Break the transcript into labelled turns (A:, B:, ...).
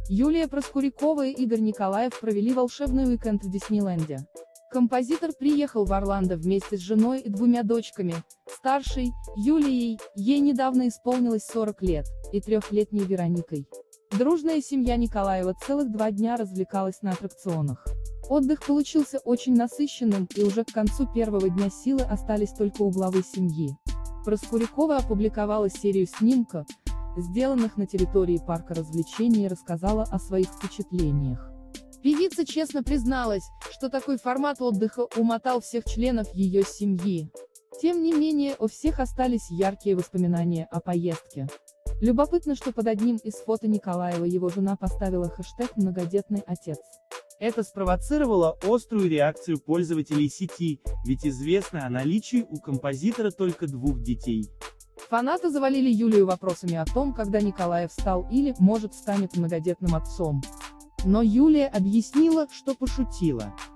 A: Юлия Проскурякова и Игорь Николаев провели волшебный уикенд в Диснейленде. Композитор приехал в Орландо вместе с женой и двумя дочками, старшей, Юлией, ей недавно исполнилось 40 лет, и 3-летней Вероникой. Дружная семья Николаева целых 2 дня развлекалась на аттракционах. Отдых получился очень насыщенным, и уже к концу первого дня силы остались только у главы семьи. Проскурякова опубликовала серию снимков, сделанных на территории парка развлечений, и рассказала о своих впечатлениях. Певица честно призналась, что такой формат отдыха умотал всех членов ее семьи. Тем не менее, у всех остались яркие воспоминания о поездке. Любопытно, что под одним из фото Николаева его жена поставила хэштег «многодетный отец».
B: Это спровоцировало острую реакцию пользователей сети, ведь известно о наличии у композитора только 2 детей.
A: Фанаты завалили Юлию вопросами о том, когда Николаев стал или, может, станет многодетным отцом. Но Юлия объяснила, что пошутила.